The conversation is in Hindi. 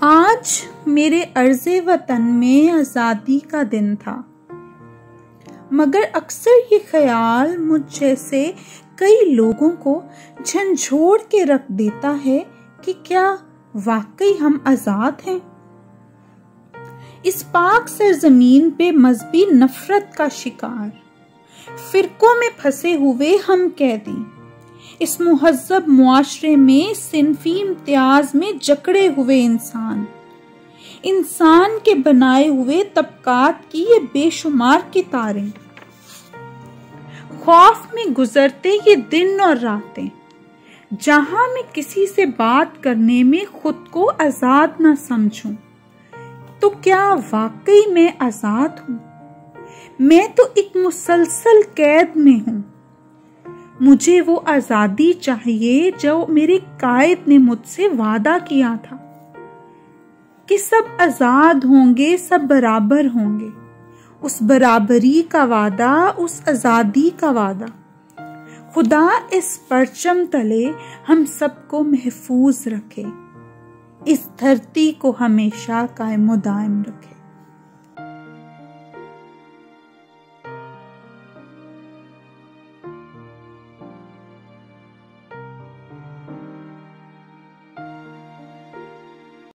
आज मेरे अर्ज़े वतन में आज़ादी का दिन था, मगर अक्सर ये ख्याल मुझ जैसे कई लोगों को झंझोड़ के रख देता है कि क्या वाकई हम आज़ाद हैं। इस पाक सरजमीन पे मजहबी नफरत का शिकार, फिरकों में फंसे हुए हम कैदी, इस मुहज़्ज़ब मुआशरे में सिनफी इम्तियाज में जकड़े हुए इंसान के बनाए हुए तबकात की ये बेशुमार कितारें, खौफ में गुजरते ये दिन और रातें, जहां मैं किसी से बात करने में खुद को आजाद ना समझूं, तो क्या वाकई मैं आजाद हूं? मैं तो एक मुसलसल कैद में हूं। मुझे वो आजादी चाहिए जो मेरे कायद ने मुझसे वादा किया था कि सब आजाद होंगे, सब बराबर होंगे। उस बराबरी का वादा, उस आजादी का वादा, खुदा इस परचम तले हम सबको महफूज रखे, इस धरती को हमेशा कायम दायम रखे।